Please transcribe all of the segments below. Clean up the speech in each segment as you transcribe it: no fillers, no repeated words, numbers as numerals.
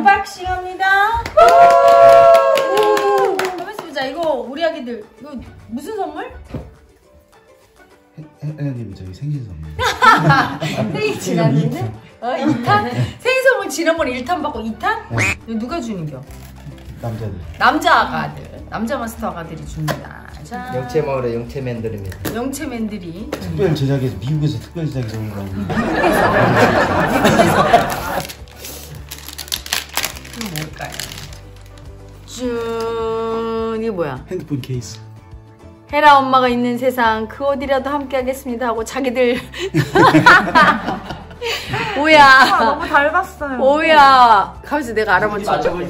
언박싱 합니다. 한번 보자. 이거 우리 아기들 이거 무슨 선물? 혜연님 저희 생신 선물. 생일 지났는데? 2탄? 생일 선물 지난번에 1탄 받고 2탄? 네. 누가 주는겨? 남자들. 남자 아가들. 남자 마스터 아가들이 줍니다. 자. 영채마을의 영채맨들입니다. 영채맨들이. 특별 제작에서 미국에서 특별 제작에서 온 거라고. 이거 뭘까요? 쭉 이게 뭐야? 핸드폰 케이스. 헤라 엄마가 있는 세상 그 어디라도 함께 하겠습니다 하고 자기들 오야 너무 닮았어요. 오야 가면서 내가 알아맞혀.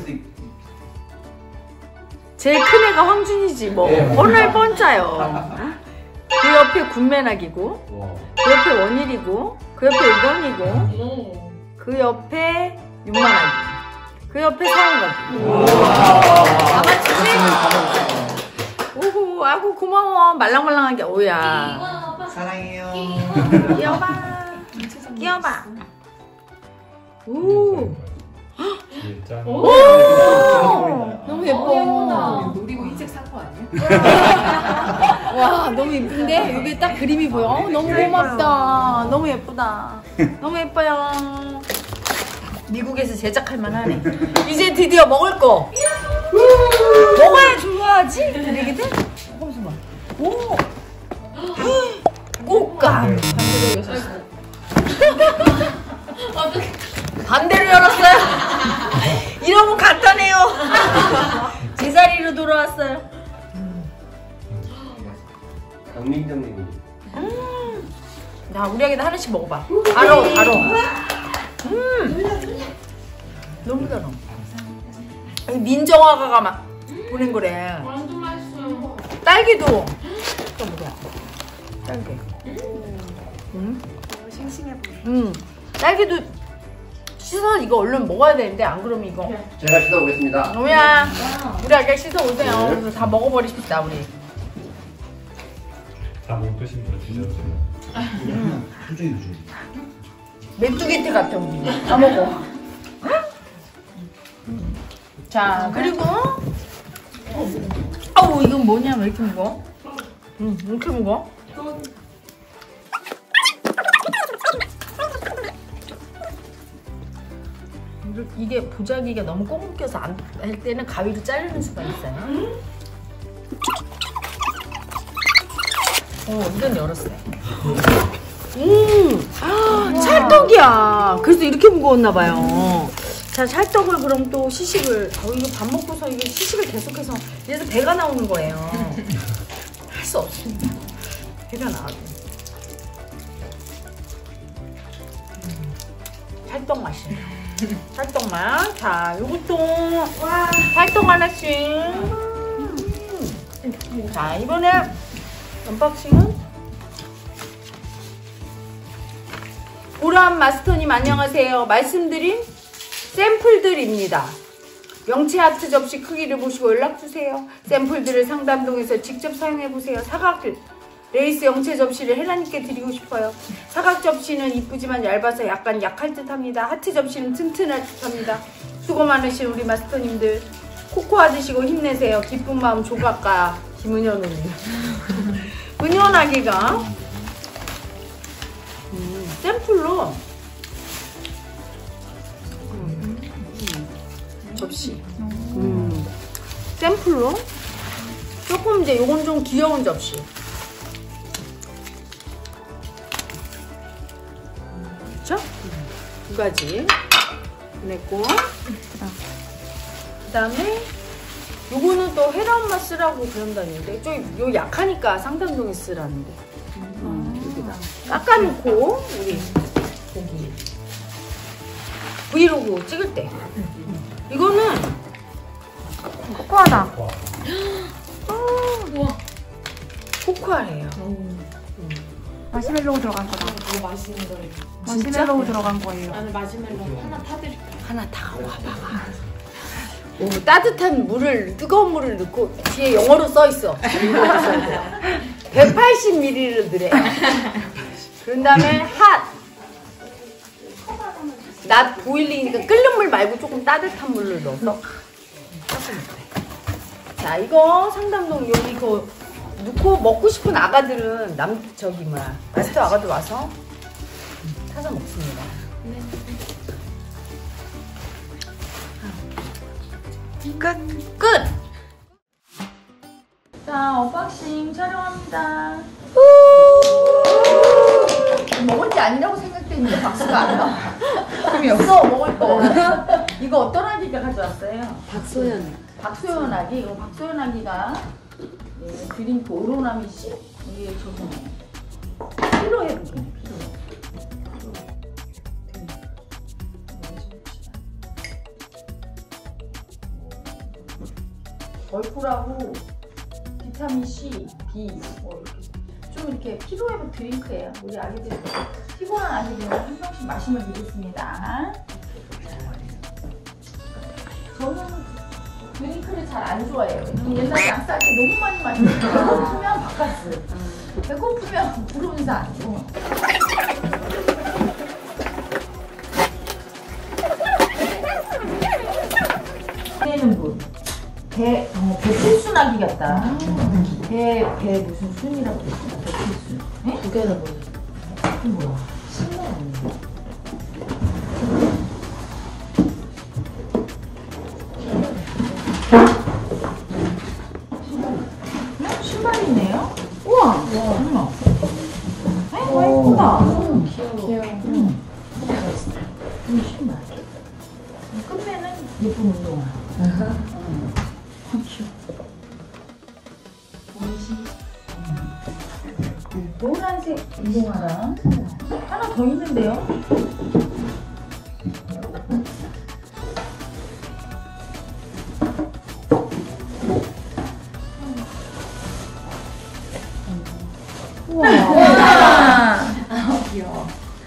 제일 큰 애가 황준이지 뭐. 오늘 번짜요. 그 옆에 군맨학이고 그 옆에 원일이고 그 옆에 의견이고 그 옆에 윤만학이 그 옆에 서은각이. 다 맞추지? 오호, 아구 고마워. 말랑말랑한 게 오야. 사랑해요. 끼워봐. 끼워봐. 오. 오. 너무 예뻐. 노리고 흰색 산 거 아니야? 와, 너무 예쁜데? 여기 딱 그림이 보여. 너무 고맙다. 너무 예쁘다. 너무 예뻐요. 미국에서 제작할 만하네. 이제 드디어 먹을 거. 먹어야 좋아하지? 애기들? 잠깐만. 오! 꽃감! 반대로 열었어. 반대로 열었어요? 이러면 간단해요. 제자리로 돌아왔어요. 강민정님. 자, 우리 애기들 하나씩 먹어봐. 바로. 너무 달아. 민정아가 막 보낸 거래. 완전 맛있어요. 딸기도. 또 뭐야? 딸기. 너무 싱싱해 보여. 딸기도 씻어 이거 얼른 먹어야 되는데 안 그러면 이거. 제가 씻어보겠습니다. 노야, 우리 아기 씻어 오세요. 그래서 다 먹어버리십시다 우리. 다 못 드시면 드셔도 한쪽이 주. 메뚜기트 같아 우리. 다 먹어. 자 그리고 아우 이건 뭐냐 왜 이렇게 무거워? 왜 이렇게 무거워? 이게 보자기가 너무 꼭 묶여서 안 할 때는 가위로 자르는 수가 있어요. 이건 열었어요. 찰떡이야. 그래서 이렇게 무거웠나봐요. 자, 찰떡을 그럼 또 시식을. 이거 밥 먹고서 이게 시식을 계속해서 이래서 배가 나오는 거예요. 할 수 없습니다. 배가 나와도. 찰떡 맛이에요. 찰떡 맛. 자, 요것도 찰떡 하나씩. 자, 이번에 언박싱은 보람 마스터님 안녕하세요. 말씀드린 샘플들입니다. 명체 하트 접시 크기를 보시고 연락주세요. 샘플들을 상담동에서 직접 사용해보세요. 사각 레이스 영체 접시를 혜라님께 드리고 싶어요. 사각 접시는 이쁘지만 얇아서 약간 약할 듯 합니다. 하트 접시는 튼튼할 듯 합니다. 수고 많으신 우리 마스터님들 코코아 드시고 힘내세요. 기쁜 마음 조각가 김은현님. 은현아기가 샘플로 접시 샘플로 조금 이제 요건 좀 귀여운 접시 그쵸? 두 가지 보냈고 그 다음에 요거는 또 혜라 엄마 쓰라고 그런다는데 요 약하니까 상담동에 쓰라는데 여기다 깎아놓고 우리 고기 브이로그 찍을 때 이거는 코코아다. 우와 코코아예요. 마시멜로우 들어간 거다. 이거 맛있는 거예요. 마시멜로우 들어간 거예요. 나는 마시멜로 하나 타드릴게요. 하나 다 와봐봐. 오, 따뜻한 물을 뜨거운 물을 넣고 뒤에 영어로 써 있어. 180ml래. 그런 다음에 핫 낫 보일링이니까 끓는 물 말고 조금 따뜻한 물로 넣어서 자, 이거 상담동 여기 이거 넣고 먹고 싶은 아가들은 마스터 아가들 와서 사서 먹습니다. 끝! 자, 언박싱 촬영합니다. 먹을 게 아니라고 생각되는데 박수가 안 나와. 그럼 여기서 먹을 거. 이거 어떤 아기가 가져왔어요? 박소연 아기. 이거 박소연 아기가 드링크 오로나미 씨? 이게 저거 필요해 보기네. 얼굴하고 비타민 C, B 뭐 이렇게 좀 이렇게 필요해 드링크예요. 우리 아기들 피곤한 아기들은 한 병씩 마시면 되겠습니다. 저는 드링크를 잘 안 좋아해요. 옛날에 약살 때 너무 많이 마시니까 배고프면 바카스, 배고프면 부르면서 안 줘. 되는 분. 배필순 아기 같다. 배 무슨 순이라고 그랬어? 배필순. 네? 두 개나 보여. 이게 뭐야? 신발 아니야? 신발이네요? 우와! 엄마. 예쁘다. 귀여워. 이 신발. 끝내는 예쁜 운동화. 귀여워. 노란색 운동화랑 하나 더 있는데요? 우와. 귀여워.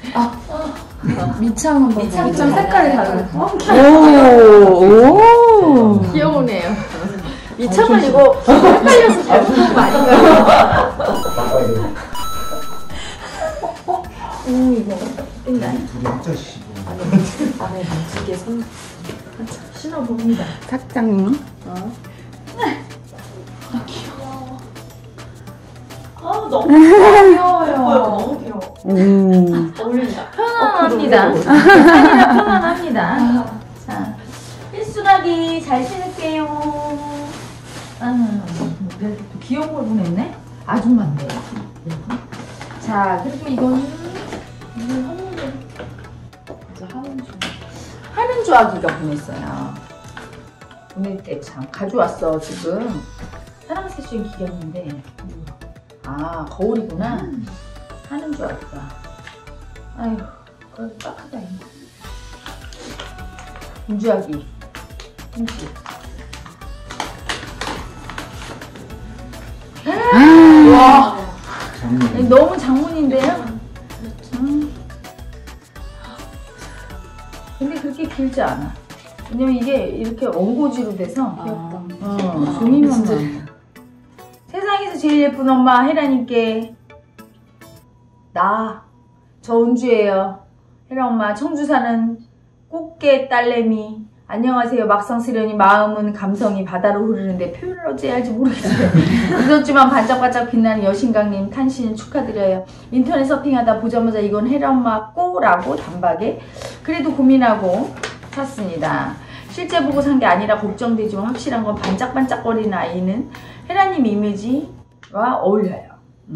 미창 한번 미창 미창 색깔이 다르네. 오. 귀여우네요. 미창을 이거 헷갈려서 잘못한 거 아닌가요? 이거 있나요? 둘이 합자시고. 안에 무지개 손. 신어봅니다. 사장님. 너무 귀여워요. 너무 귀여워. 어울린다. 편안합니다. 편안합니다. 자, 필수라기 잘 신을게요. 그래도 또 귀여운 걸 보냈네? 아줌마인데. 자, 그리고 이건 하는주 아기가 보냈어요. 보낼 때 참 가져왔어 지금. 사랑 세수인 기념인데. 아, 거울이구나. 하는주 아기가. 아휴, 그래도 딱하다. 은주 아기. 은주. 와, 장면. 너무 장문인데요? 근데 그렇게 길지 않아. 왜냐면 이게 이렇게 원고지로 돼서 귀엽다. 종이만. 세상에서 제일 예쁜 엄마 혜라님께 저 은주예요. 혜라 엄마 청주 사는 꽃게 딸내미. 안녕하세요. 막상 쓰려니 마음은 감성이 바다로 흐르는데 표현을 어찌 해야 할지 모르겠어요. 늦었지만 반짝반짝 빛나는 여신강님 탄신 축하드려요. 인터넷 서핑하다 보자마자 이건 혜라 엄마 꼬라고 단박에 그래도 고민하고 샀습니다. 실제 보고 산 게 아니라 걱정되지만 확실한 건 반짝반짝거리는 아이는 혜라님 이미지와 어울려요.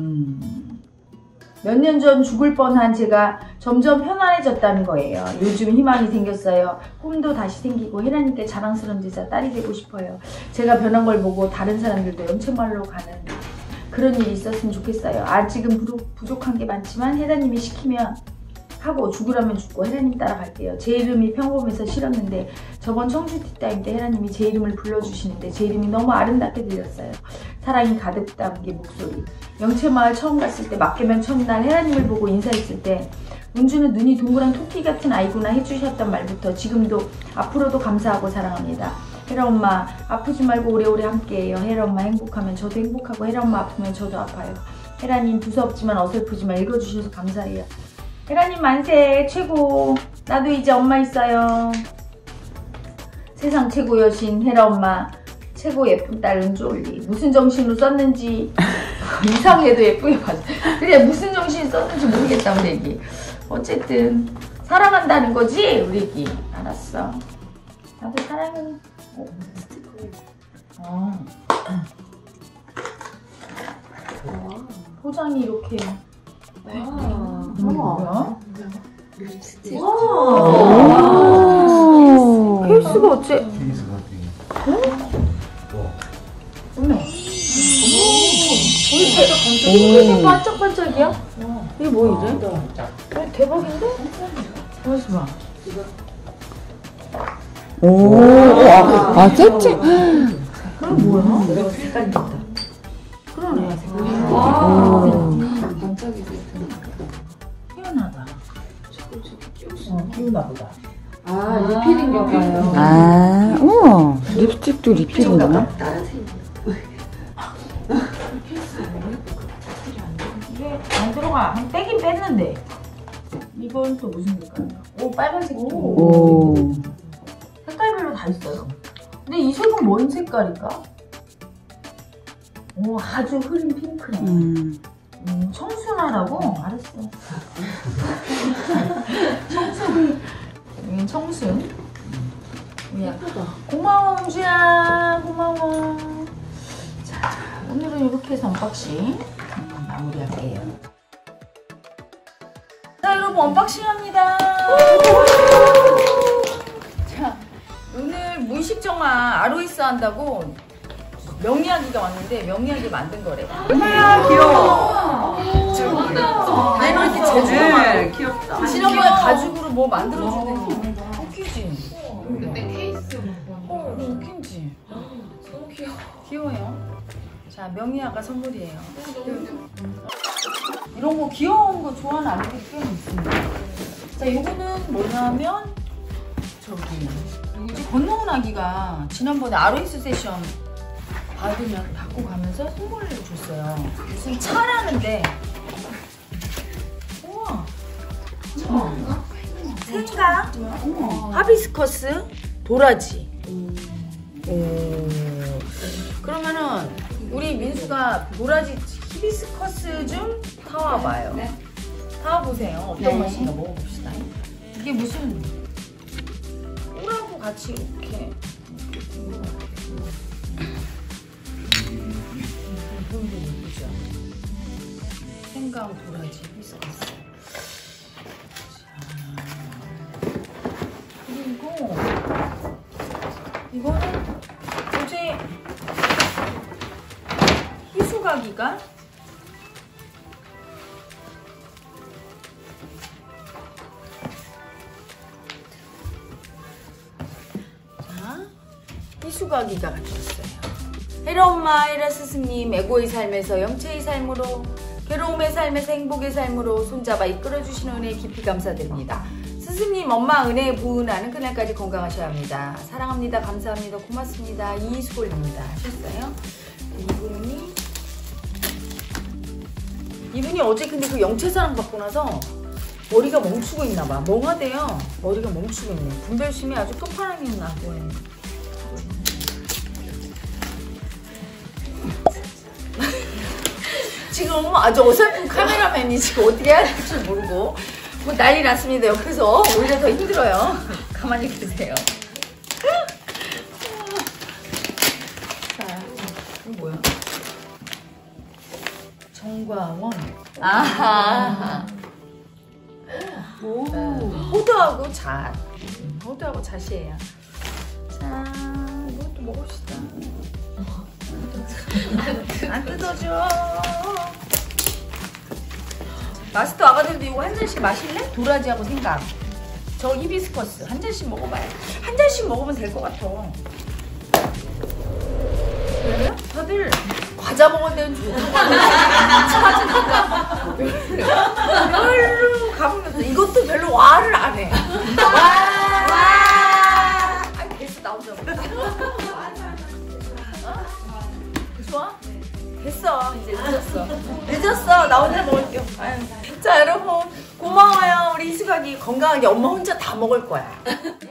몇 년 전 죽을 뻔한 제가 점점 편안해졌다는 거예요. 요즘 희망이 생겼어요. 꿈도 다시 생기고 혜라님께 자랑스러운 제자 딸이 되고 싶어요. 제가 변한 걸 보고 다른 사람들도 영채말로 가는 그런 일이 있었으면 좋겠어요. 아직은 부족한 게 많지만 혜라님이 시키면 하고 죽으라면 죽고 혜라님 따라갈게요. 제 이름이 평범해서 싫었는데 저번 청주 티타임 때 혜라님이 제 이름을 불러주시는데 제 이름이 너무 아름답게 들렸어요. 사랑이 가득 담긴 목소리. 영채마을 처음 갔을 때 맞개면 첫날 혜라님을 보고 인사했을 때 은주는 눈이 동그란 토끼 같은 아이구나 해주셨던 말부터 지금도 앞으로도 감사하고 사랑합니다. 혜라 엄마 아프지 말고 오래오래 함께해요. 혜라 엄마 행복하면 저도 행복하고 혜라 엄마 아프면 저도 아파요. 혜라님 두서없지만 어설프지만 읽어주셔서 감사해요. 혜라님 만세 최고. 나도 이제 엄마 있어요. 세상 최고 여신 헤라 엄마, 최고 예쁜 딸 은주올리. 무슨 정신으로 썼는지 이상해도 예쁘게 봤어. 그래 무슨 정신이 썼는지 모르겠다 우리 애기. 어쨌든 사랑한다는 거지 우리 애기. 알았어. 나도 사랑해. 포장이 이렇게. 뭐야? 케이스가 어째? 케이스가 되게. 어머. 이렇게 반짝반짝이야? 이게 뭐 이래? 대박인데? 보여줘 봐. 쎄쎄. 그럼 뭐야? 색깔이 있다. 그러네. 희한하다. 기우나 보다. 리필인가 봐요. 아, 우와. 립스틱도 리필이구나. 이게 안 들어가. 한 빼긴 뺐는데. 이건 또 무슨 색깔이야? 오, 빨간색도. 오. 색깔별로 다 있어요. 근데 이 색은 뭔 색깔일까? 오, 아주 흐린 핑크네. 청순하라고? 알았어. 청순. 여긴 청순. 예쁘다. 고마워, 은주야. 고마워. 자, 오늘은 이렇게 해서 언박싱 마무리할게요. 자, 여러분 언박싱 합니다. 자, 오늘 무의식정화 아로이스 한다고 명리하기가 왔는데 명리하기 만든 거래. 아, 귀여워. 내가 이렇게 제주도 귀엽다. 지난번에 가죽으로 뭐 만들어주더니 웃기지? 근데 케이스 웃긴지? 너무 귀여워. 귀여워요. 자, 명리아가 선물이에요. 이런 거 귀여운 거 좋아하는 아이들이 꽤 있습니다. 자, 이거는 뭐냐면 저기 누구지? 권노은 아기가 지난번에 아로이스 세션 받고 가면서 선물을 줬어요. 무슨 차라는데 우와 생강 하비스커스 도라지. 그러면은 우리 민수가 도라지 히비스커스 좀 타와봐요. 타와보세요. 어떤 맛인가 먹어봅시다. 이게 무슨 꿀하고 같이 이렇게 보이도 예쁘죠? 생강 도라지 히비스커스. 그리고 이거는 어제 희수가기가 희수가기가 가져왔어요. 헤라 엄마, 헤라 스승님, 애고의 삶에서 영체의 삶으로, 괴로움의 삶에서 행복의 삶으로 손잡아 이끌어주시는 은혜에 깊이 감사드립니다. 스승님, 엄마 은혜에 보은하는 그날까지 건강하셔야 합니다. 사랑합니다. 감사합니다. 고맙습니다. 이수골입니다. 하셨어요? 이분이 어제 근데 그 영체사랑 받고 나서 머리가 멈추고 있나봐. 멍하대요. 머리가 멈추고 있네. 분별심이 아주 끝판왕이 나고. 지금 아주 어설픈 카메라맨이 지금 어떻게 해야 될지 모르고 뭐 난리 났습니다. 옆에서 오히려 더 힘들어요. 가만히 계세요. 자, 이거 뭐야? 정과원. 아하. 호두하고 잣. 호두하고 잣이에요. 자, 이것도 먹읍시다. 안 뜯어져. 마스터 아가들도 이거 한 잔씩 마실래? 도라지하고 생강. 저 히비스커스 한 잔씩 먹어봐요. 한 잔씩 먹으면 될 것 같아. 그래요? 다들 과자 먹은 데는 좋은 거 찾으니까 별로 가보면서 이것도 별로 와를 안 해. 와. 아니 됐어 나오잖아. 좋아? 됐어 이제 늦었어. 나 혼자 먹을게요. 아유. 자 여러분 고마워요 우리 이수각이 건강하게 엄마 혼자 다 먹을 거야.